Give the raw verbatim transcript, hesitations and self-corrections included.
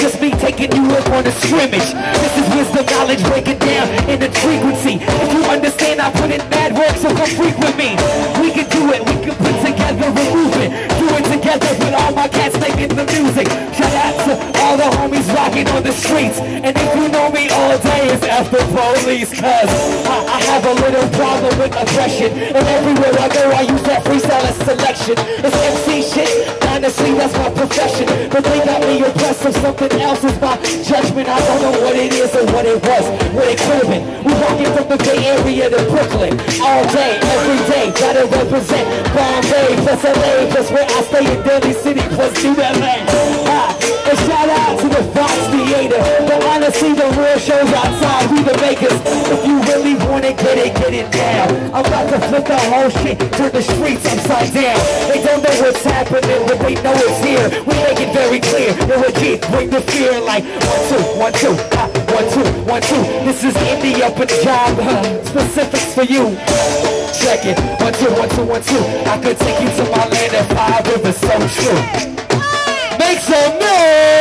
just me taking you up on a scrimmage. This is wisdom, knowledge, break it down in the frequency. If you understand, I put in mad work, so come freak with me. We can do it, we can put together a movement. Do it together with all my cats making the music. Shout out to all the homies rocking on the streets. And if you know me all day, it's after police. Cause I, I have a little problem with aggression. And everywhere I go, I use that freestyle as selection. It's M C shit, honestly that's my profession. But they got me impressed with something else is my judgment. I don't know what it is or what it was, what it could have been. We walking from the Bay Area to Brooklyn. All day, every day, gotta represent Bombay plus L A plus where I stay in Daly City plus New L A. Ah, and shout out to the Fox Theater. But honestly, the real shows outside, we the makers. If you really wanna get it, get it down. I'm about to flip the whole shit, turn the streets upside down. They don't know what's happening, but they know it's here. We make it very clear, we're legit, bring the fear like one, two, one, two, ah, one, two, one, two. This is India Punjab, huh? Specifics for you. Check it, one, two, one, two, one, two. I could take you to my land at five rivers, so true. Make some noise!